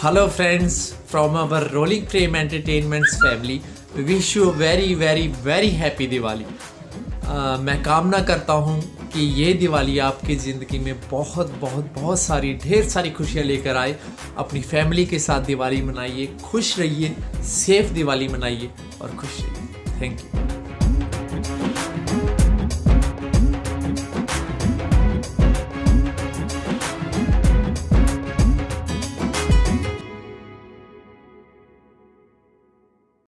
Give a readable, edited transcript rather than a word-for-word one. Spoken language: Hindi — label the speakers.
Speaker 1: Hello friends from our Rolling Frame Entertainments family. We wish you a very happy Diwali. मैं कामना करता हूँ कि ये दिवाली आपकी ज़िंदगी में बहुत सारी ढेर सारी खुशियाँ लेकर आए। अपनी फैमिली के साथ दिवाली मनाइए, खुश रहिए, सेफ दिवाली मनाइए और खुश रहिए। Thank you.